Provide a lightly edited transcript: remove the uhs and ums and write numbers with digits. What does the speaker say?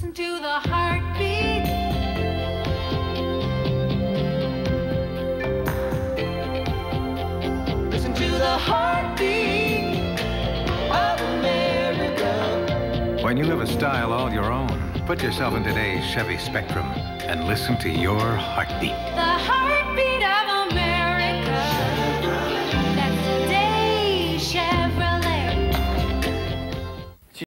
Listen to the heartbeat. Listen to the heartbeat of America. When you have a style all your own, put yourself in today's Chevy Spectrum and listen to your heartbeat. The heartbeat.